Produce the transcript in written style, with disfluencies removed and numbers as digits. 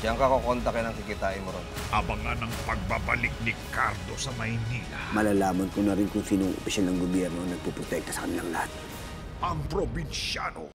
Diyan ka kukontakin ang kikitain mo ron. Abangan ang pagbabalik ni Cardo sa Maynila. Malalaman ko na rin kung sinong opisyal ng gobyerno ang nagpuprotekta sa kanilang lahat. Ang probinsyano